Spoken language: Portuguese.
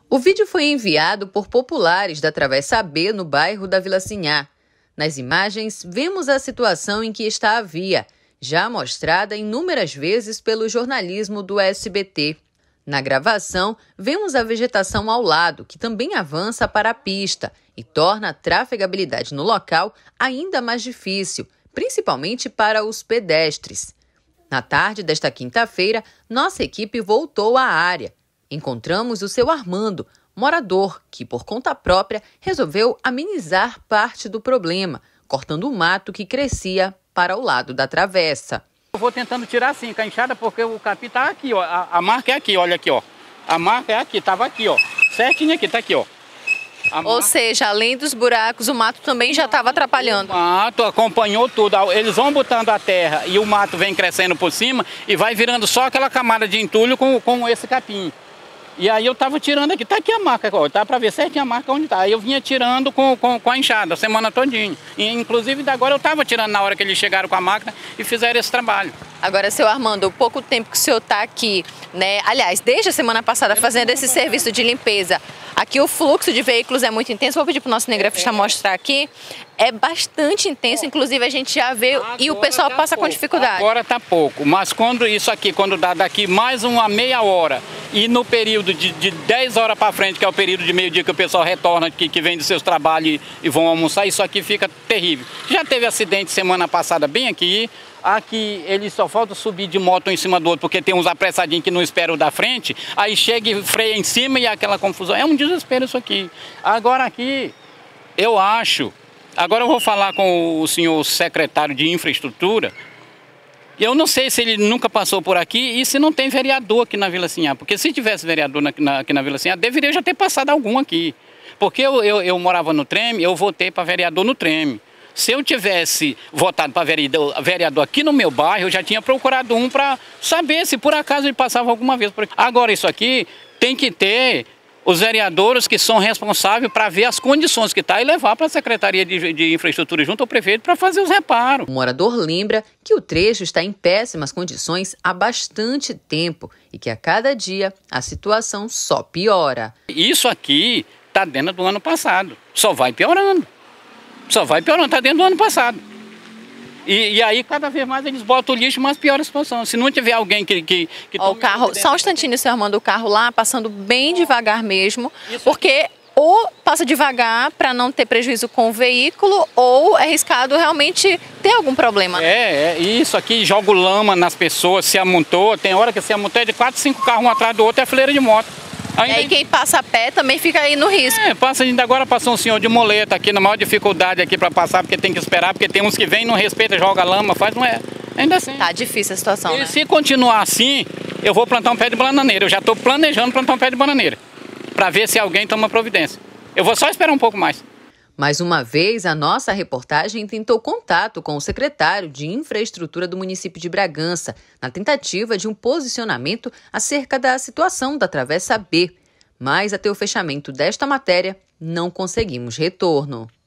O vídeo foi enviado por populares da Travessa B no bairro da Vila Sinhá. Nas imagens, vemos a situação em que está a via, já mostrada inúmeras vezes pelo jornalismo do SBT. Na gravação, vemos a vegetação ao lado, que também avança para a pista e torna a trafegabilidade no local ainda mais difícil, principalmente para os pedestres. Na tarde desta quinta-feira, nossa equipe voltou à área. Encontramos o seu Armando, morador, que por conta própria resolveu amenizar parte do problema, cortando o mato que crescia para o lado da travessa. Eu vou tentando tirar assim com a enxada porque o capim tá aqui, ó. A marca é aqui, olha aqui, ó. A marca é aqui, tava aqui, ó. Certinho aqui, tá aqui, ó. Ou seja, além dos buracos, o mato também já estava atrapalhando. O mato acompanhou tudo. Eles vão botando a terra e o mato vem crescendo por cima e vai virando só aquela camada de entulho com esse capim. E aí eu tava tirando aqui, tá aqui a marca, ó, tá para ver certinho a marca onde tá. Aí eu vinha tirando com a enxada a semana todinha. E, inclusive agora eu tava tirando na hora que eles chegaram com a máquina e fizeram esse trabalho. Agora, seu Armando, o pouco tempo que o senhor está aqui, né? Aliás, desde a semana passada fazendo esse serviço de limpeza, aqui o fluxo de veículos é muito intenso. Vou pedir para o nosso cinegrafista mostrar aqui. É bastante intenso, inclusive a gente já vê agora, e o pessoal passa com dificuldade. Agora tá pouco, mas quando isso aqui, quando dá daqui mais uma meia hora e no período de 10 horas para frente, que é o período de meio-dia que o pessoal retorna, que vem dos seus trabalhos e vão almoçar, isso aqui fica terrível. Já teve acidente semana passada bem aqui. Aqui eles só falta subir de moto um em cima do outro, porque tem uns apressadinhos que não esperam da frente, aí chega e freia em cima e aquela confusão. É um desespero isso aqui. Agora aqui, eu acho, agora eu vou falar com o senhor secretário de infraestrutura, eu não sei se ele nunca passou por aqui e se não tem vereador aqui na Vila Sinhá, porque se tivesse vereador aqui na Vila Sinhá, deveria já ter passado algum aqui. Porque eu morava no Treme, eu votei para vereador no Treme. Se eu tivesse votado para vereador aqui no meu bairro, eu já tinha procurado um para saber se por acaso ele passava alguma vez por aqui. Agora isso aqui tem que ter os vereadores que são responsáveis para ver as condições que está e levar para a Secretaria de Infraestrutura junto ao prefeito para fazer os reparos. O morador lembra que o trecho está em péssimas condições há bastante tempo e que a cada dia a situação só piora. Isso aqui está dentro do ano passado, só vai piorando. Só vai piorando, está dentro do ano passado. E aí, cada vez mais, eles botam o lixo, mas piora a situação. Se não tiver alguém que o carro, só um instantinho, seu Armando, o carro lá passando bem devagar mesmo, porque ou passa devagar para não ter prejuízo com o veículo, ou é arriscado realmente ter algum problema. Isso aqui joga lama nas pessoas, se amontou, tem hora que se amontou de 4, 5 carros um atrás do outro, é fileira de moto. E aí quem passa a pé também fica aí no risco. Ainda agora passou um senhor de moleta aqui, na maior dificuldade aqui para passar, porque tem que esperar, porque tem uns que vêm, não respeita, joga lama, ainda assim. Tá difícil a situação, E né? se continuar assim, eu vou plantar um pé de bananeira. Eu já estou planejando plantar um pé de bananeira, para ver se alguém toma providência. Eu vou só esperar um pouco mais. Mais uma vez, a nossa reportagem tentou contato com o secretário de Infraestrutura do município de Bragança, na tentativa de um posicionamento acerca da situação da Travessa B. Mas até o fechamento desta matéria, não conseguimos retorno.